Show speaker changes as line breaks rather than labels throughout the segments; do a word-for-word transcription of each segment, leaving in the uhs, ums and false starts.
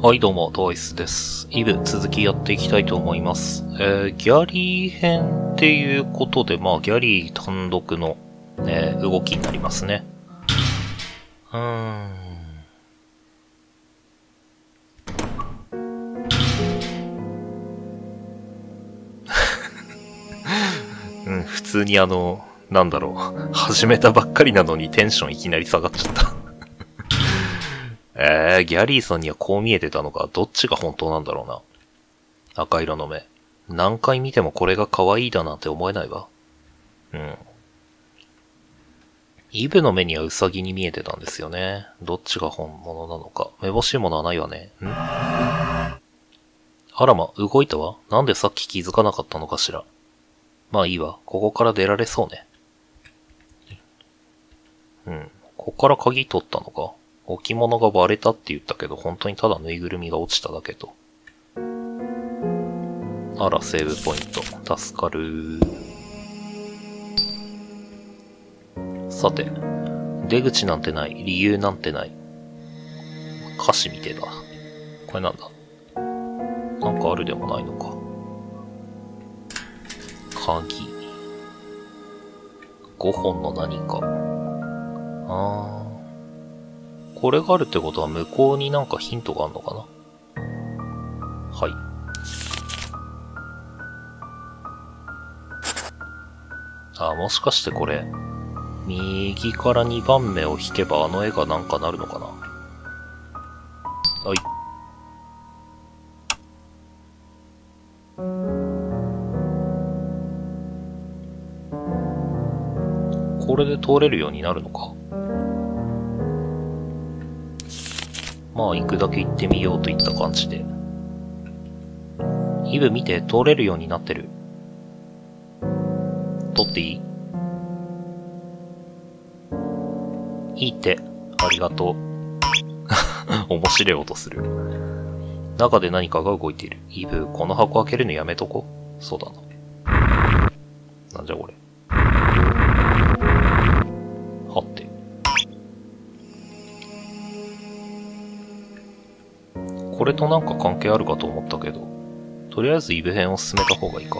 はい、どうも、トワイスです。イブ、続きやっていきたいと思います。えー、ギャリー編っていうことで、まあ、ギャリー単独の、えー、動きになりますね。うーん。うん、普通にあの、なんだろう、始めたばっかりなのにテンションいきなり下がっちゃった。えー、ギャリーさんにはこう見えてたのか、どっちが本当なんだろうな。赤色の目。何回見てもこれが可愛いだなんて思えないわ。うん。イブの目にはウサギに見えてたんですよね。どっちが本物なのか。めぼしいものはないわね。んあらま、動いたわ。なんでさっき気づかなかったのかしら。まあいいわ。ここから出られそうね。うん。ここから鍵取ったのか。置物が割れたって言ったけど、本当にただぬいぐるみが落ちただけと。あら、セーブポイント。助かる。さて、出口なんてない。理由なんてない。歌詞みてえだ。これなんだ。なんかあるでもないのか。鍵。ごほんの何か。あー。これがあるってことは向こうになんかヒントがあるのかな。はい。あ、もしかしてこれ、右からにばんめを引けばあの絵がなんかなるのかな。はい。これで通れるようになるのか。まあ行くだけ行ってみようといった感じで。イブ見て、通れるようになってる。取っていい？いいって。ありがとう。面白い音する。中で何かが動いている。イブ、この箱開けるのやめとこ。そうだな。なんじゃこれ。はって。これとなんか関係あるかと思ったけど、とりあえずイブ編を進めた方がいいか。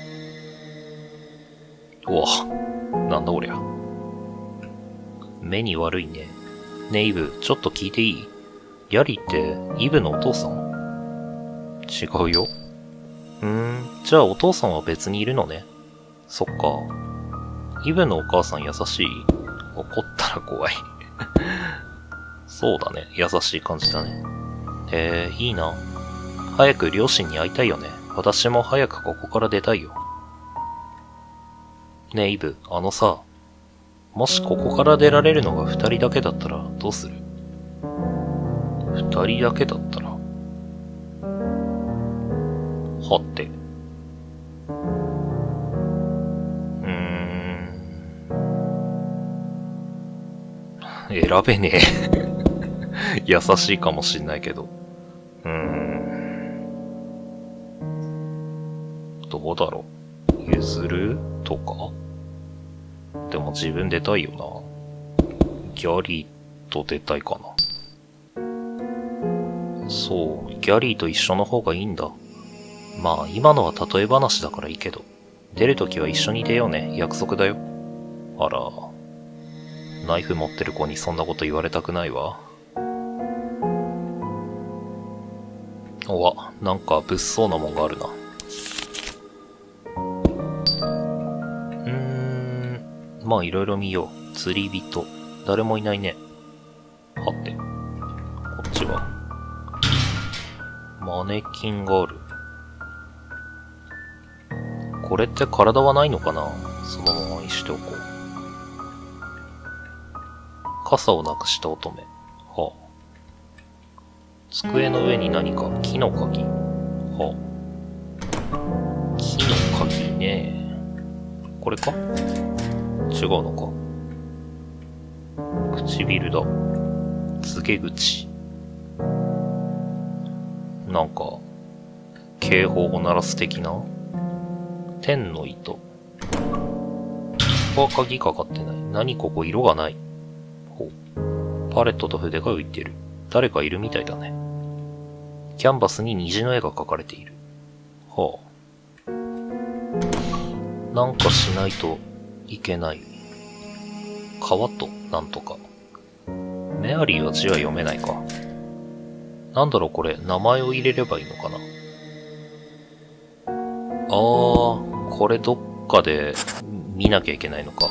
うわ、なんだおりゃ。目に悪いね。ねえイブ、ちょっと聞いていい？ギャリーってイブのお父さん？違うよ。うーん、じゃあお父さんは別にいるのね。そっか。イブのお母さん優しい？怒ったら怖い。そうだね、優しい感じだね。へえ、いいな。早く両親に会いたいよね。私も早くここから出たいよ。ねえイブ、あのさ、もしここから出られるのが二人だけだったらどうする？二人だけだったらはって。うーん。選べねえ。優しいかもしんないけど。うーん。どうだろう。譲るとか？でも自分出たいよな。ギャリーと出たいかな。そう、ギャリーと一緒の方がいいんだ。まあ今のは例え話だからいいけど、出るときは一緒に出ようね。約束だよ。あら、ナイフ持ってる子にそんなこと言われたくないわ。おわ、なんか物騒なもんがあるな。うーん、まあいろいろ見よう。釣り人。誰もいないね。はって。こっちはマネキンがある。これって体はないのかな？そのままにしておこう。傘をなくした乙女。はあ。机の上に何か木の鍵。はあ。木の鍵ね。これか？違うのか。唇だ。告げ口。なんか、警報を鳴らす的な？天の糸。ここは鍵かかってない。何ここ色がない。ほう。パレットと筆が浮いてる。誰かいるみたいだね。 キャンバスに虹の絵が描かれている。はあ。なんかしないといけない。川と、なんとか。メアリーは字は読めないか。なんだろうこれ、名前を入れればいいのかな。あー、これどっかで見なきゃいけないのか。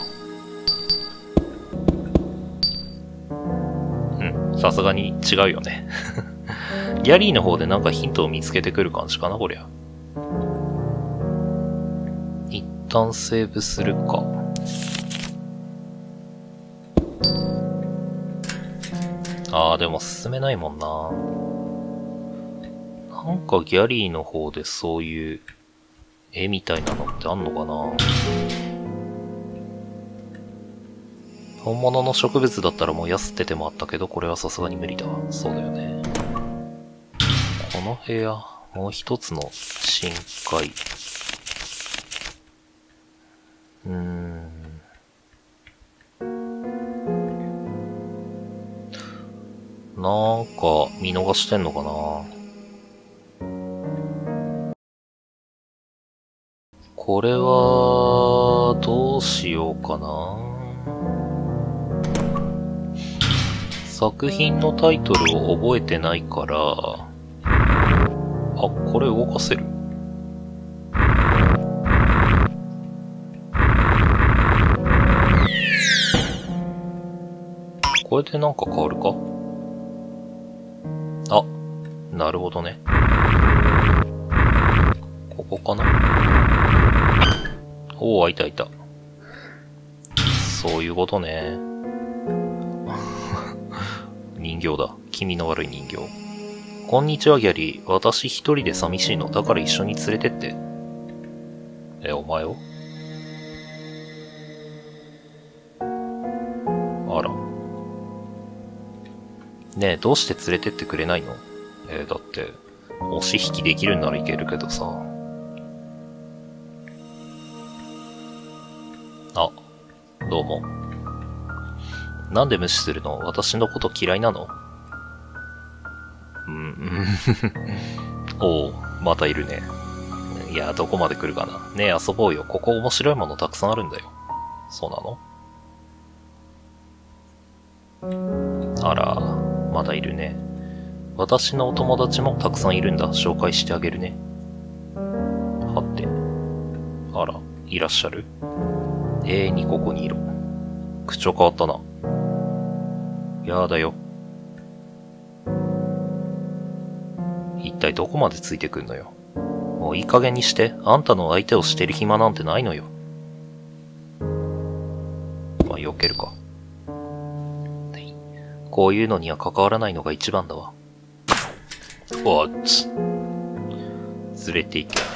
うん、さすがに違うよね。ギャリーの方でなんかヒントを見つけてくる感じかな、こりゃ。一旦セーブするか。あー、でも進めないもんな。なんかギャリーの方でそういう絵みたいなのってあんのかな。本物の植物だったら燃やすって手もあったけど、これはさすがに無理だ。そうだよね。この部屋、もう一つの深海。うーん。なんか見逃してんのかな。これは、どうしようかな。作品のタイトルを覚えてないから、あ、これ動かせる。これでなんか変わるか？あ、なるほどね。ここかな？おー、いたいた。そういうことね。人形だ。気味の悪い人形。こんにちはギャリー。私一人で寂しいの。だから一緒に連れてって。え、お前を？あら。ねえ、どうして連れてってくれないの？えー、だって、押し引きできるんならいけるけどさ。あ、どうも。なんで無視するの？私のこと嫌いなの？うん、おう、またいるね。いや、どこまで来るかな。ねえ、遊ぼうよ。ここ面白いものたくさんあるんだよ。そうなの？あら、まだいるね。私のお友達もたくさんいるんだ。紹介してあげるね。はて。あら、いらっしゃる？永遠にここにいろ。口調変わったな。やだよ。一体どこまでついてくんのよ。もういい加減にして。あんたの相手をしてる暇なんてないのよ。まあ、避けるか。こういうのには関わらないのが一番だわ。おっつ。連れて行け。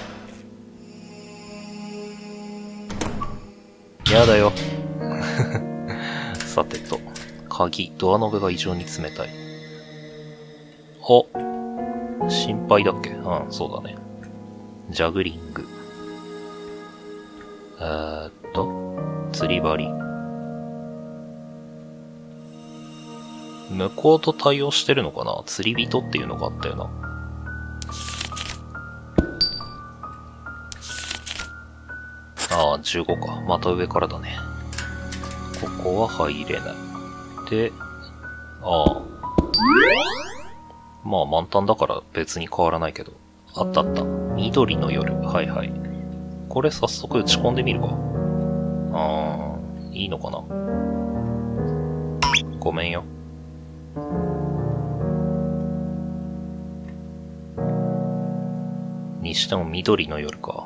やだよ。さてと。鍵、ドアノブが異常に冷たい。お。心配だっけ？うん、そうだね。ジャグリング。えーっと、釣り針。向こうと対応してるのかな？釣り人っていうのがあったよな。ああ、じゅうごか。また上からだね。ここは入れない。で、ああ。まあ満タンだから別に変わらないけど。あったあった。緑の夜。はいはい。これ早速打ち込んでみるか。あー、いいのかな。ごめんよ。にしても緑の夜か。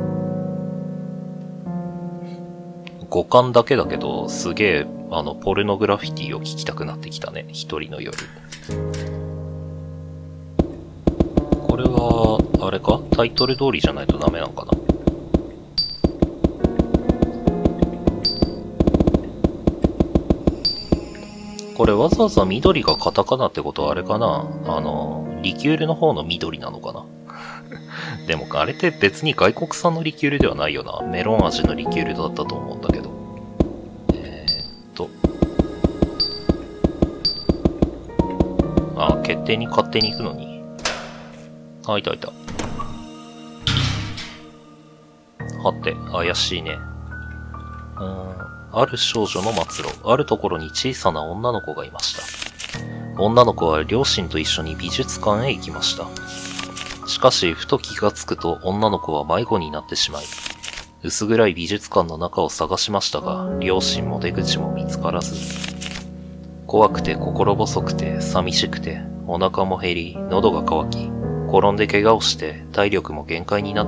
五感だけだけど、すげえ、あの、ポルノグラフィティを聞きたくなってきたね。一人の夜。これは、あれか？タイトル通りじゃないとダメなのかな？これわざわざ緑がカタカナってことはあれかな？あの、リキュールの方の緑なのかな？でもあれって別に外国産のリキュールではないよな。メロン味のリキュールだったと思うんだけど。えー、っと。あ、決定に勝手に行くのに。 あ、いたいた。はて、怪しいね。うーん、ある少女の末路、あるところに小さな女の子がいました。女の子は両親と一緒に美術館へ行きました。しかし、ふと気がつくと女の子は迷子になってしまい、薄暗い美術館の中を探しましたが、両親も出口も見つからず、怖くて心細くて寂しくて、お腹も減り、喉が渇き、転んで怪我をして体力も限界になって、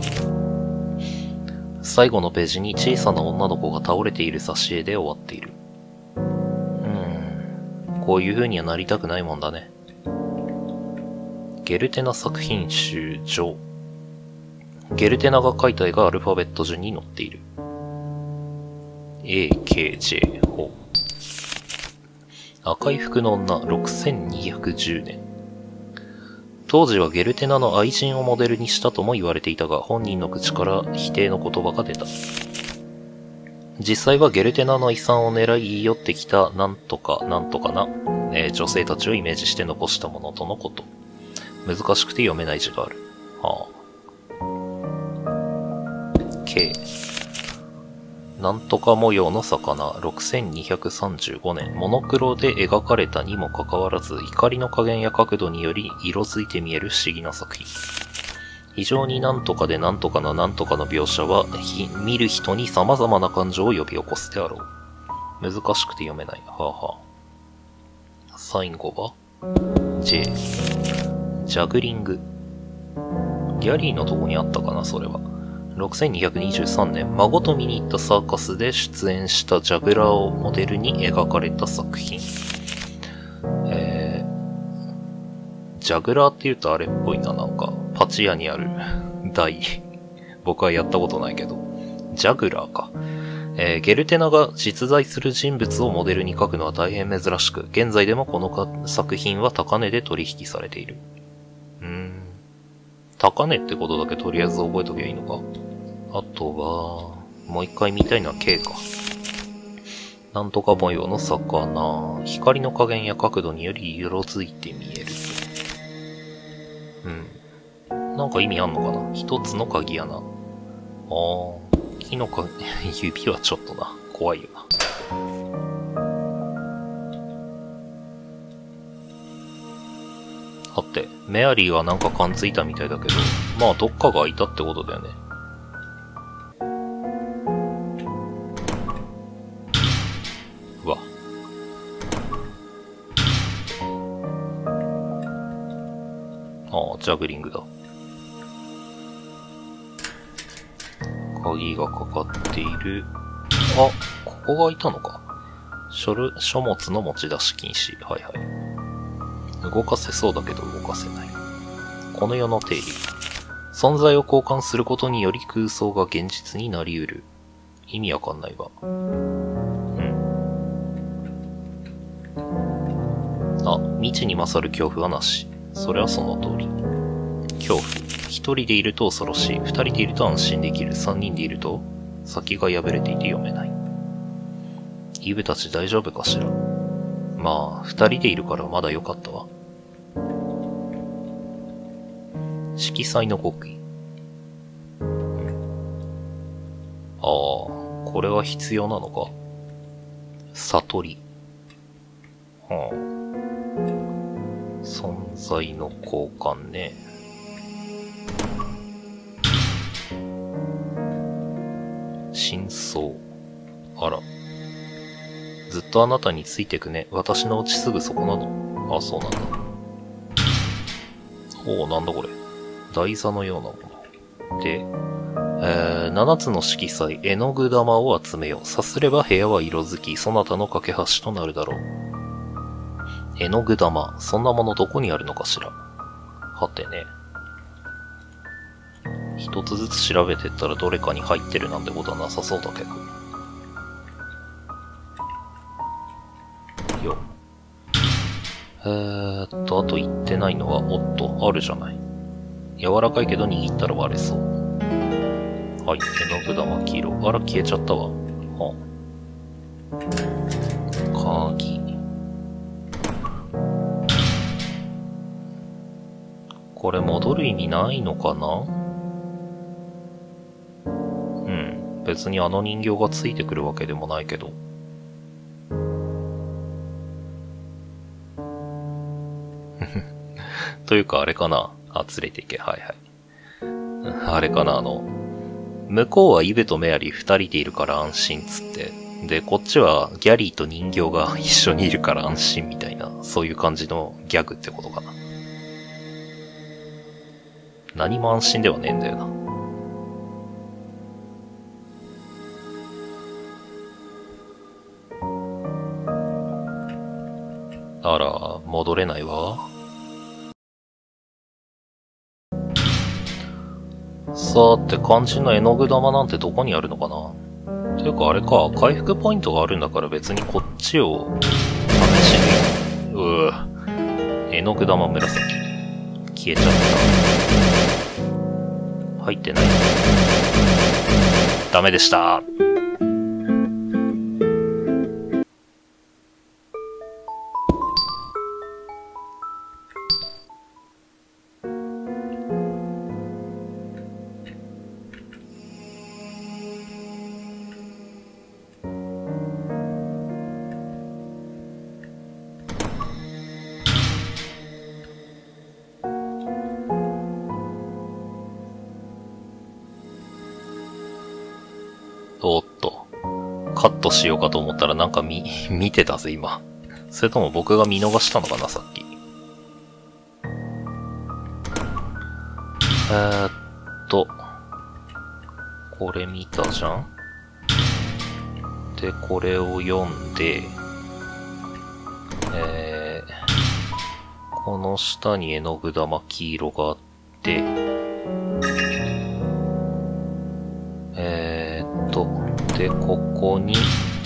最後のページに小さな女の子が倒れている挿絵で終わっている。うーん、こういう風にはなりたくないもんだね。ゲルテナ作品集上。ゲルテナが描いた絵がアルファベット順に載っている。エーケージェー ほう。赤い服の女ろくせんにひゃくじゅうねん。当時はゲルテナの愛人をモデルにしたとも言われていたが、本人の口から否定の言葉が出た。実際はゲルテナの遺産を狙い言い寄ってきたなんとかなんとかな、えー、女性たちをイメージして残したものとのこと。難しくて読めない字がある。はあ。K。なんとか模様の魚、ろくせんにひゃくさんじゅうごねん。モノクロで描かれたにもかかわらず、光の加減や角度により色づいて見える不思議な作品。非常になんとかでなんとかのなんとかの描写は、見る人に様々な感情を呼び起こすであろう。難しくて読めない。はあはあ。最後は J。ジャグリング。ギャリーのとこにあったかな、それは。ろくせんにひゃくにじゅうさんねん、孫と見に行ったサーカスで出演したジャグラーをモデルに描かれた作品。えー、ジャグラーって言うとあれっぽいな、なんか、パチ屋にある台。僕はやったことないけど。ジャグラーか。えー、ゲルテナが実在する人物をモデルに描くのは大変珍しく、現在でもこの作品は高値で取引されている。うーん。高値ってことだけとりあえず覚えときゃいいのか。あとは、もう一回見たいのは K か。なんとか模様の魚。光の加減や角度により色づいて見える。うん。なんか意味あんのかな？一つの鍵やな。あー。木のか、指はちょっとな。怖いよな。はて、メアリーはなんか勘ついたみたいだけど、まあどっかがいたってことだよね。うわ。ああ、ジャグリングだ。鍵がかかっている。あ、ここがいたのか。書類、書物の持ち出し禁止。はいはい。動かせそうだけど動かせない。この世の定理。存在を交換することにより空想が現実になり得る。意味わかんないわ。うん。あ、未知に勝る恐怖はなし。それはその通り。恐怖。一人でいると恐ろしい。二人でいると安心できる。三人でいると先が破れていて読めない。イブたち大丈夫かしら。まあ、二人でいるからまだ良かったわ。色彩の極意。ああ、これは必要なのか。悟り。はあ。存在の交換ね。真相。あら。ずっとあなたについてくね。私のうちすぐそこなの。あ、そうなんだ。おお、なんだこれ。台座のようなもの。で、えー、七つの色彩、絵の具玉を集めよう。さすれば部屋は色づき、そなたの架け橋となるだろう。絵の具玉、そんなものどこにあるのかしら。はてね。一つずつ調べてったらどれかに入ってるなんてことはなさそうだけど。よ。えーっと、あと言ってないのは、おっと、あるじゃない。柔らかいけど握ったら割れそう。はい、絵の具玉黄色。あら、消えちゃったわ。はあ。鍵。ここれ戻る意味ないのかな？うん。別にあの人形がついてくるわけでもないけど。というかあれかな。あ、連れて行け。はいはい。あれかな、あの、向こうはイブとメアリー二人でいるから安心つって。で、こっちはギャリーと人形が一緒にいるから安心みたいな、そういう感じのギャグってことかな。何も安心ではねえんだよな。あら、戻れないわ。さーて、肝心の絵の具玉なんてどこにあるのかな？ていうかあれか、回復ポイントがあるんだから別にこっちを試しに。うぅ。絵の具玉紫。消えちゃった。入ってない。ダメでした。おっと。カットしようかと思ったらなんか見、見てたぜ、今。それとも僕が見逃したのかな、さっき。えーっと。これ見たじゃん？で、これを読んで、えー、この下に絵の具玉黄色があって、えーっと、で、ここに、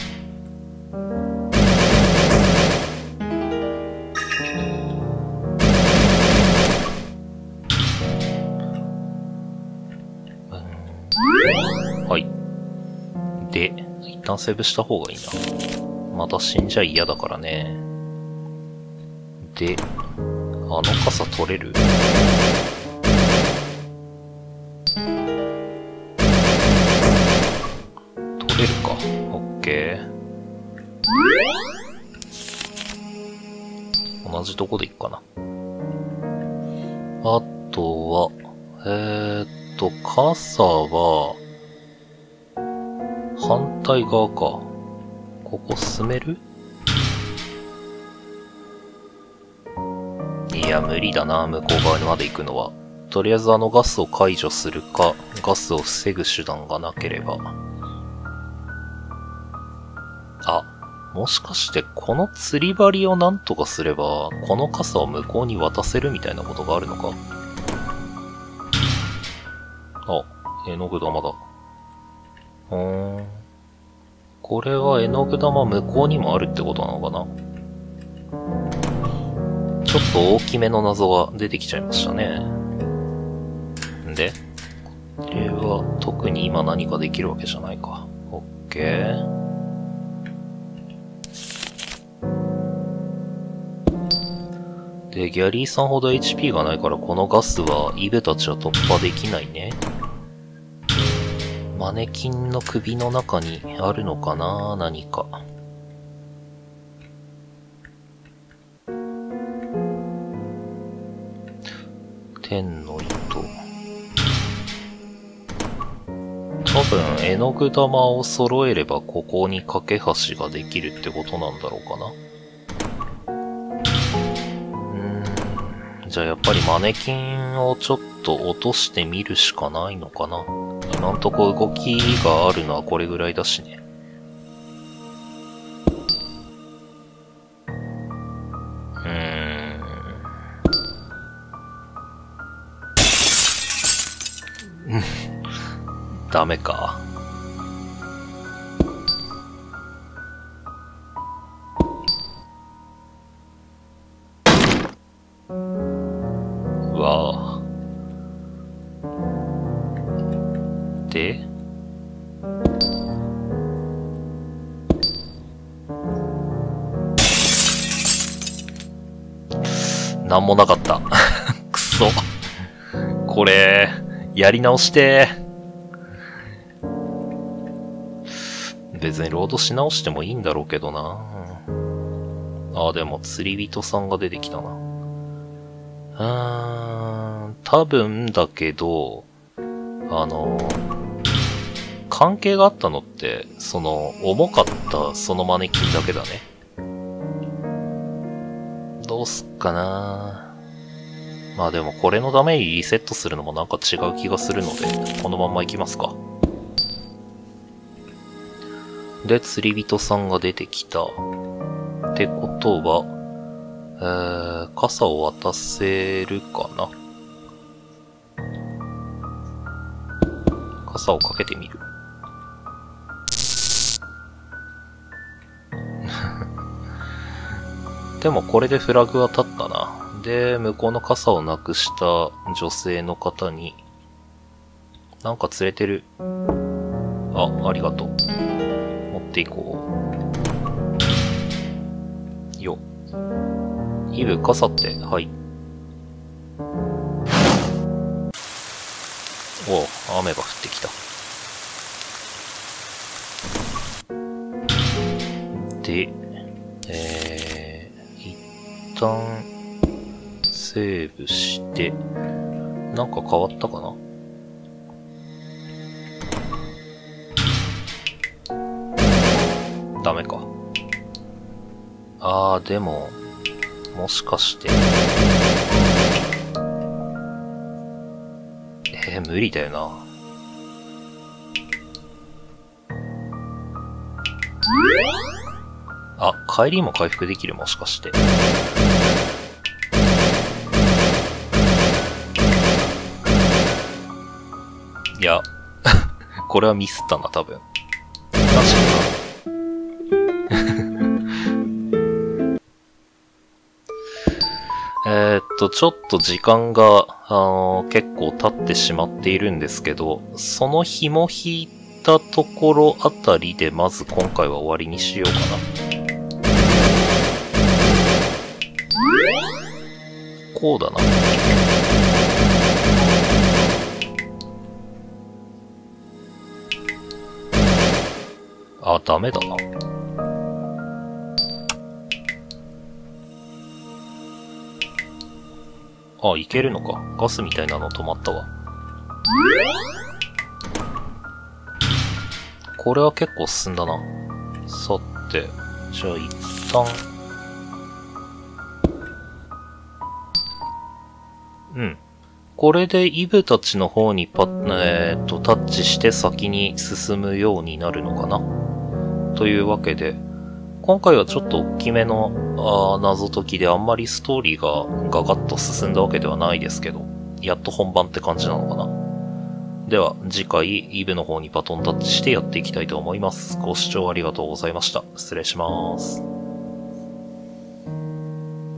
はい。で、一旦セーブした方がいいな。また死んじゃ嫌だからね。で、あの傘取れる？取れるか。オッケー。同じとこでいっかな。あとは、えーっと、傘は、反対側か。ここ進める？いや、無理だな、向こう側まで行くのは。とりあえずあのガスを解除するか、ガスを防ぐ手段がなければ。あ、もしかしてこの釣り針をなんとかすれば、この傘を向こうに渡せるみたいなことがあるのか？あ、絵の具玉だ。うーん。これは絵の具玉向こうにもあるってことなのかな？ちょっと大きめの謎が出てきちゃいましたね。で、これは特に今何かできるわけじゃないか。オッケー。で、ギャリーさんほど エイチピー がないからこのガスはイブたちは突破できないね。マネキンの首の中にあるのかな、何か。天の糸。多分、絵の具玉を揃えればここに架け橋ができるってことなんだろうかな。うーん。じゃあやっぱりマネキンをちょっと落としてみるしかないのかな。今んとこ動きがあるのはこれぐらいだしね。うーん。ダメか。うわぁ。で、なんもなかった。くそ。 これ、やり直して別にロードし直してもいいんだろうけどな。あ、でも釣り人さんが出てきたな。うーん、多分だけど、あの、関係があったのって、その、重かったそのマネキンだけだね。どうすっかな。まあでもこれのためにリセットするのもなんか違う気がするので、このまんま行きますか。で、釣り人さんが出てきた。ってことは、えー、傘を渡せるかな。傘をかけてみる。でもこれでフラグは立ったな。で、向こうの傘をなくした女性の方に、なんか連れてる。あ、ありがとう。持っていこう。よ。イブ、傘って、はい。おう、雨が降ってきた。で、えー、一旦、セーブして、なんか変わったかな？ダメか。あー、でも、もしかして。えー、無理だよな。あ、帰りも回復できる、もしかして。いや、これはミスったな、多分。確かえーっと、ちょっと時間が、あのー、結構経ってしまっているんですけど、その紐引いたところあたりで、まず今回は終わりにしようかな。こうだな。あ、ダメだな。あ、いけるのか。ガスみたいなの止まったわ。これは結構進んだな。さて、じゃあ一旦。うん。これでイブたちの方にパッ、えーっと、タッチして先に進むようになるのかな。というわけで、今回はちょっと大きめのあ謎解きであんまりストーリーがガガッと進んだわけではないですけど、やっと本番って感じなのかな。では次回イブの方にバトンタッチしてやっていきたいと思います。ご視聴ありがとうございました。失礼します。